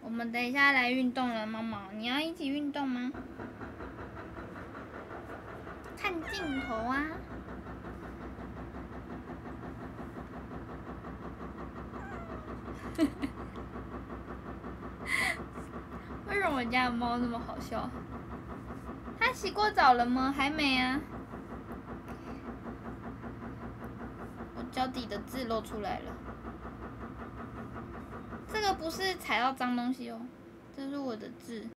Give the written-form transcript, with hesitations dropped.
我们等一下来运动了，猫猫，你要一起运动吗？看镜头啊！为什么我家的猫那么好笑？它洗过澡了吗？还没啊。我脚底的字露出来了。这个不是踩到脏东西哦，这是我的字。